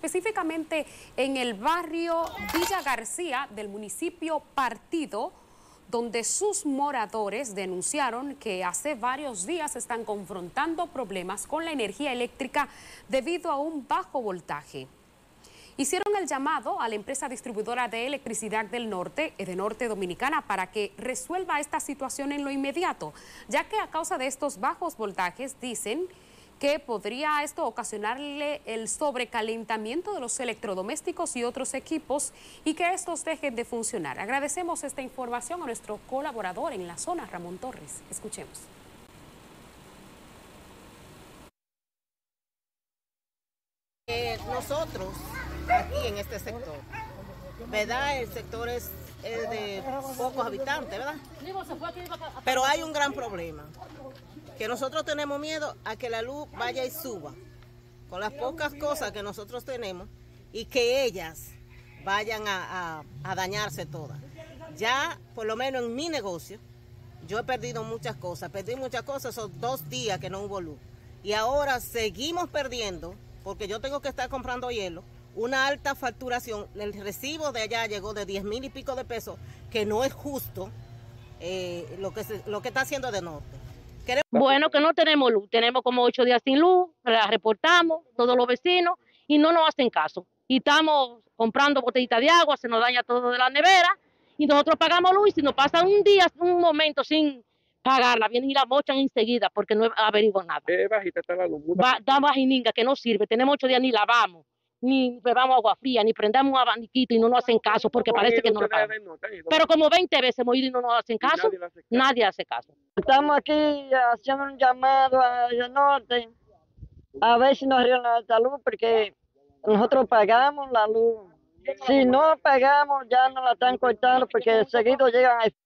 específicamente en el barrio Villa García del municipio Partido, donde sus moradores denunciaron que hace varios días están confrontando problemas con la energía eléctrica debido a un bajo voltaje. Hicieron el llamado a la empresa distribuidora de electricidad del norte, de Norte Dominicana, para que resuelva esta situación en lo inmediato, ya que a causa de estos bajos voltajes dicen que podría esto ocasionarle el sobrecalentamiento de los electrodomésticos y otros equipos y que estos dejen de funcionar. Agradecemos esta información a nuestro colaborador en la zona, Ramón Torres. Escuchemos. Nosotros, aquí en este sector, ¿verdad? El sector es de pocos habitantes, ¿verdad? Pero hay un gran problema, que nosotros tenemos miedo a que la luz vaya y suba, con las pocas cosas que nosotros tenemos, y que ellas vayan a dañarse todas. Ya, por lo menos en mi negocio, yo he perdido muchas cosas, son 2 días que no hubo luz. Y ahora seguimos perdiendo, porque yo tengo que estar comprando hielo, una alta facturación. El recibo de allá llegó de 10,000 y pico de pesos, que no es justo lo que está haciendo de norte. Bueno, que no tenemos luz, tenemos como 8 días sin luz, la reportamos, todos los vecinos, y no nos hacen caso. Y estamos comprando botellitas de agua, se nos daña todo de la nevera, y nosotros pagamos luz, y si nos pasa un día, un momento sin pagarla, vienen y la mochan enseguida, porque no averiguan nada. Bajita está la luz. Da bajininga, que no sirve, tenemos 8 días, ni lavamos, ni bebamos agua fría, ni prendamos un abaniquito y no nos hacen caso, porque parece que no lo pagan. Pero como 20 veces hemos ido y no nos hacen caso, nadie hace caso. Estamos aquí haciendo un llamado al norte, a ver si nos arreglan esta luz, porque nosotros pagamos la luz. Si no pagamos, ya nos la están cortando, porque seguido llegan